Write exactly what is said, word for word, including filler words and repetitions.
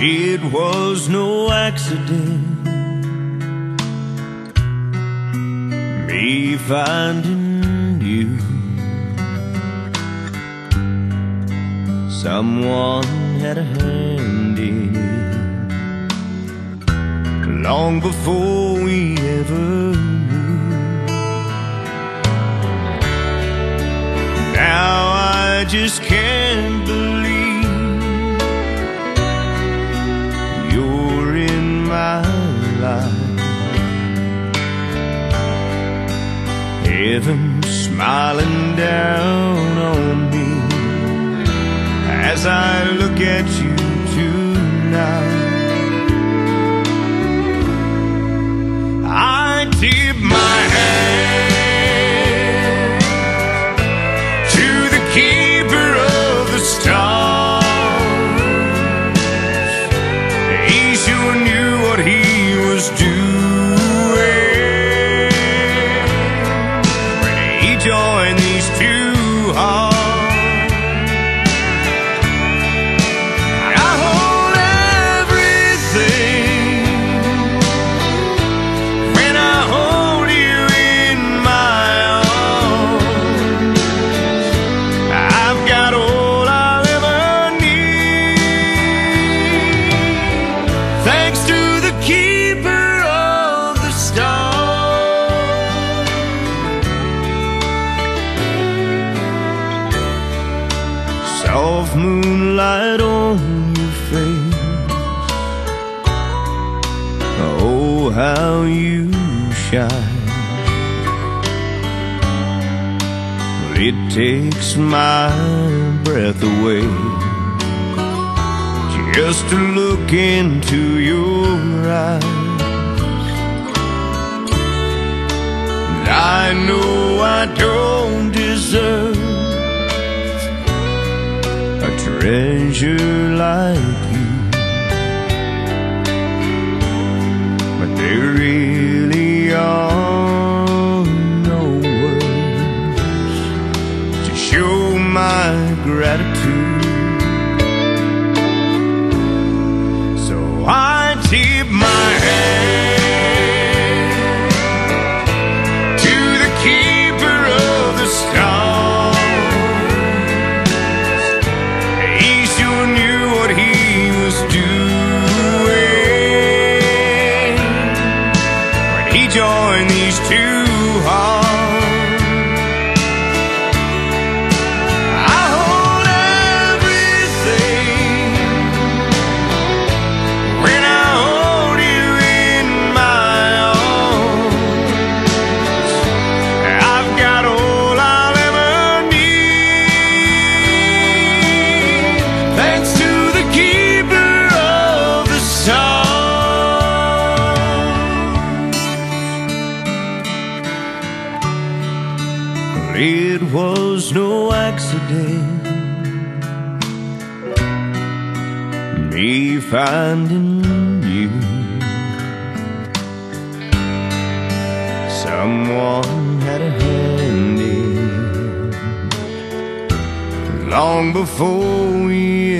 It was no accident, me finding you. Someone had a hand in it long before we ever knew. Now I just can't believe you're in my life. Heaven smiling down on me as I look at you tonight. I tip my hand to the keeper of the stars. He sure knew what he was doing when he joined these two hearts. Soft moonlight on your face, oh how you shine. Well, it takes my breath away just to look into your eyes. And I know I don't deserve a treasure like you, but there really are no words to show my gratitude. So I tip my hand to the keeper of the stars. Join these two hearts. I hold everything when I hold you in my arms. I've got all I'll ever need, thanks to the keeper of the stars. It was no accident, me finding you. Someone had a hand in it long before we